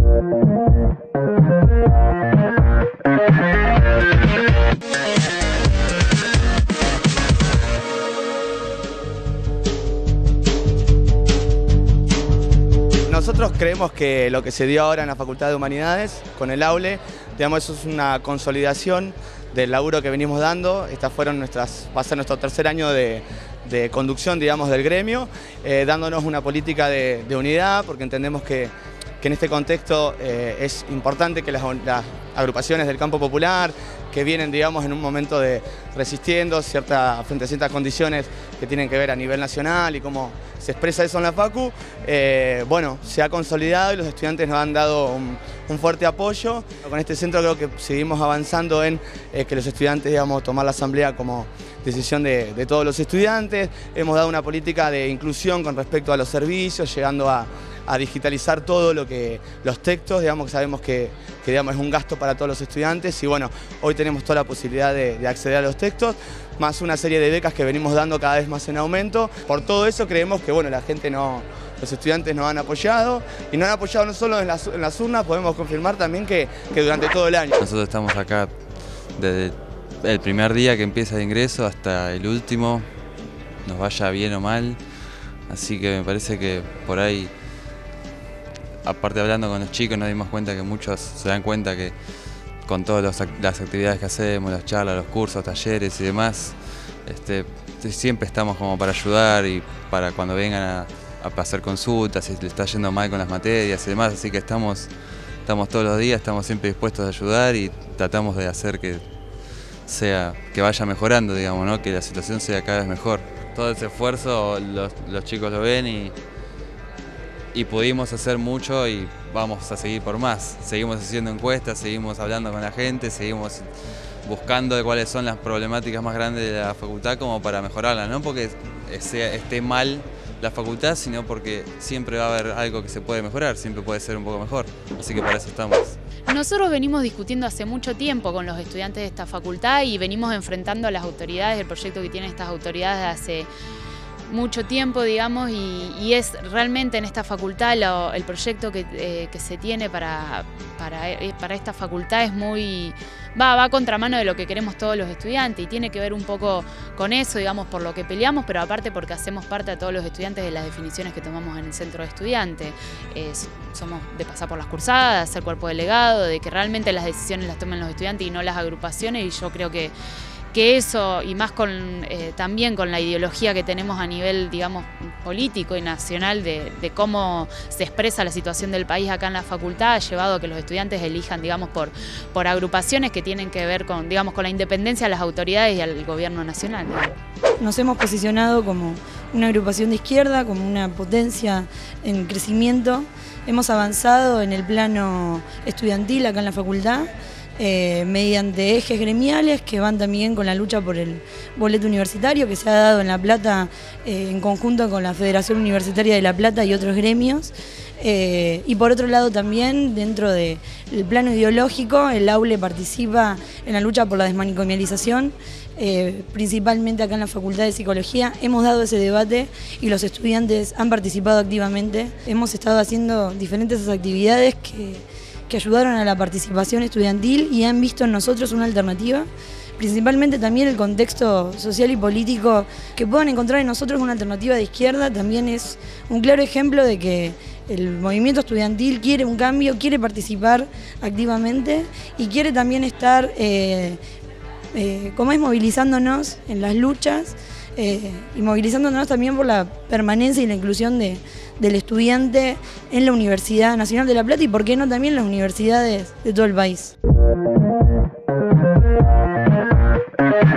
Nosotros creemos que lo que se dio ahora en la Facultad de Humanidades, con el aule, digamos, eso es una consolidación del laburo que venimos dando. Estas fueron va a ser nuestro tercer año de conducción, digamos, del gremio, dándonos una política de unidad, porque entendemos que en este contexto es importante que las agrupaciones del campo popular, que vienen, digamos, en un momento de resistiendo frente a ciertas condiciones que tienen que ver a nivel nacional y cómo se expresa eso en la Facu, bueno, se ha consolidado y los estudiantes nos han dado un fuerte apoyo. Con este centro creo que seguimos avanzando en que los estudiantes, digamos, tomar la asamblea como decisión de todos los estudiantes. Hemos dado una política de inclusión con respecto a los servicios, llegando a digitalizar todo los textos, digamos, que sabemos que digamos, es un gasto para todos los estudiantes y bueno, hoy tenemos toda la posibilidad de acceder a los textos, más una serie de becas que venimos dando cada vez más en aumento. Por todo eso creemos que bueno, los estudiantes nos han apoyado y nos han apoyado no solo en las urnas, podemos confirmar también que durante todo el año. Nosotros estamos acá desde el primer día que empieza el ingreso hasta el último, nos vaya bien o mal, así que me parece que por ahí, aparte hablando con los chicos, nos dimos cuenta que muchos se dan cuenta que con todas las actividades que hacemos, las charlas, los cursos, talleres y demás, siempre estamos como para ayudar y para cuando vengan a hacer consultas, si le está yendo mal con las materias y demás, así que estamos todos los días, estamos siempre dispuestos a ayudar y tratamos de hacer que vaya mejorando, digamos, ¿no? Que la situación sea cada vez mejor. Todo ese esfuerzo los chicos lo ven y pudimos hacer mucho y vamos a seguir por más. Seguimos haciendo encuestas, seguimos hablando con la gente, seguimos buscando cuáles son las problemáticas más grandes de la facultad como para mejorarla, no porque esté mal la facultad, sino porque siempre va a haber algo que se puede mejorar, siempre puede ser un poco mejor, así que para eso estamos. Nosotros venimos discutiendo hace mucho tiempo con los estudiantes de esta facultad y venimos enfrentando a las autoridades, el proyecto que tienen estas autoridades hace mucho tiempo, digamos, y es realmente en esta facultad el proyecto que se tiene para esta facultad es va a contramano de lo que queremos todos los estudiantes y tiene que ver un poco con eso, digamos, por lo que peleamos, pero aparte porque hacemos parte a todos los estudiantes de las definiciones que tomamos en el centro de estudiantes. Somos de pasar por las cursadas, de ser cuerpo delegado, de que realmente las decisiones las tomen los estudiantes y no las agrupaciones, y yo creo que eso, y más también con la ideología que tenemos a nivel, digamos, político y nacional de cómo se expresa la situación del país acá en la facultad, ha llevado a que los estudiantes elijan, digamos, por agrupaciones que tienen que ver con, digamos, con la independencia de las autoridades y al gobierno nacional. Nos hemos posicionado como una agrupación de izquierda, como una potencia en crecimiento. Hemos avanzado en el plano estudiantil acá en la facultad, mediante ejes gremiales que van también con la lucha por el boleto universitario que se ha dado en La Plata en conjunto con la Federación Universitaria de La Plata y otros gremios. Y por otro lado también dentro del plano ideológico el aule participa en la lucha por la desmanicomialización, principalmente acá en la Facultad de Psicología. Hemos dado ese debate y los estudiantes han participado activamente. Hemos estado haciendo diferentes actividades que ayudaron a la participación estudiantil y han visto en nosotros una alternativa, principalmente también el contexto social y político que puedan encontrar en nosotros una alternativa de izquierda. También es un claro ejemplo de que el movimiento estudiantil quiere un cambio, quiere participar activamente y quiere también estar movilizándonos en las luchas y movilizándonos también por la permanencia y la inclusión del estudiante en la Universidad Nacional de La Plata y por qué no también en las universidades de todo el país.